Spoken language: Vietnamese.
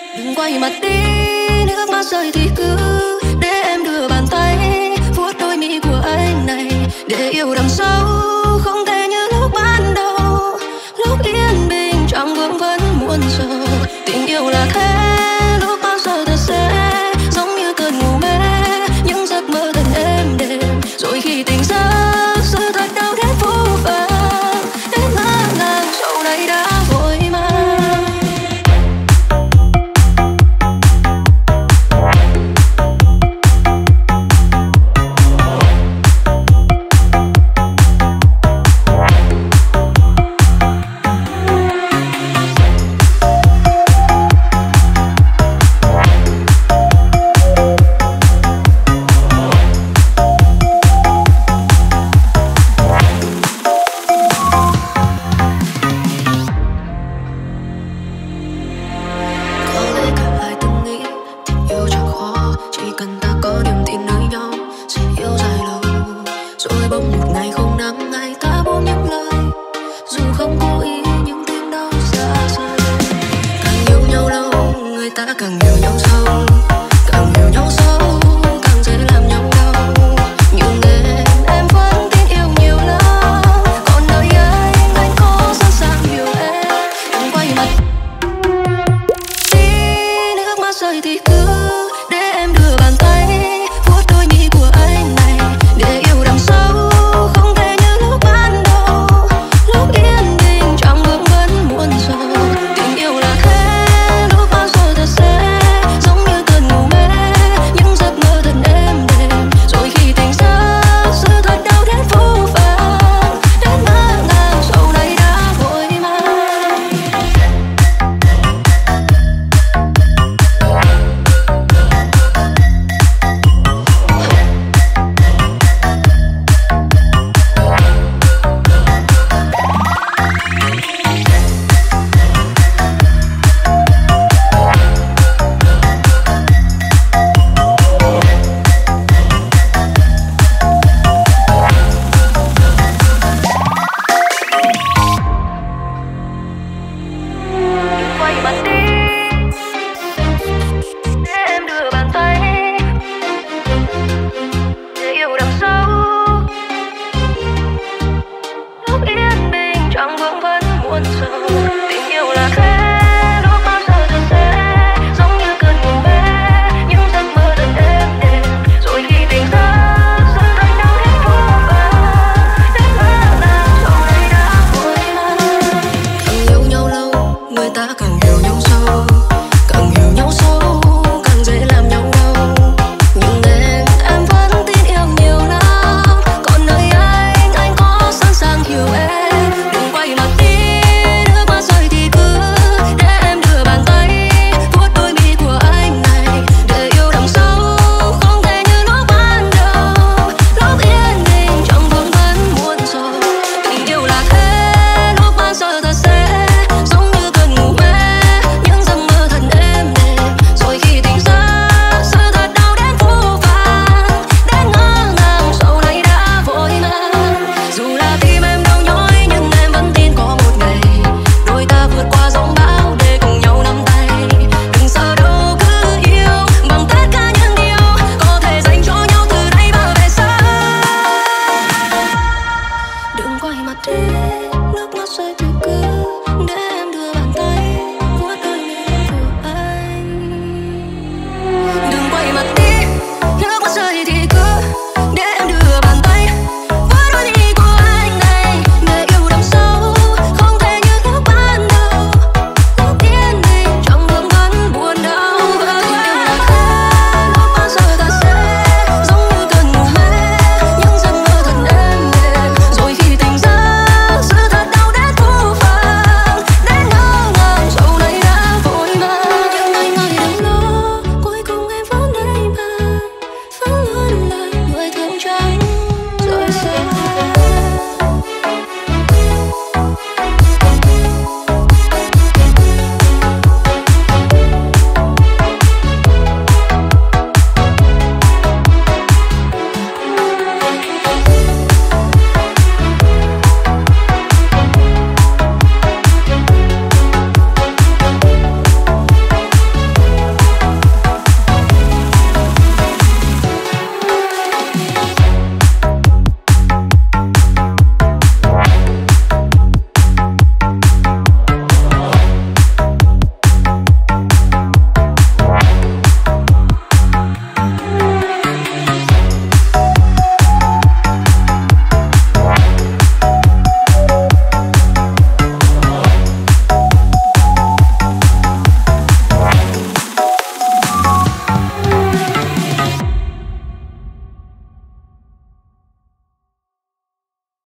Đừng quay mặt đi, nước mắt rơi thì cứ để em đưa bàn tay vuốt đôi mi của anh này. Để yêu đằng sâu không thể như lúc ban đầu, lúc yên bình trong vương vấn muôn sầu. Tình yêu là thế, lúc bao giờ thật sẽ giống như cơn ngủ mê, những giấc mơ thật êm đềm. Rồi khi tỉnh giấc, sự thật đau đến vô vàng, đến ngỡ ngàng sau này đã vội mang. Càng yêu nhau lâu, người ta càng hiểu nhau.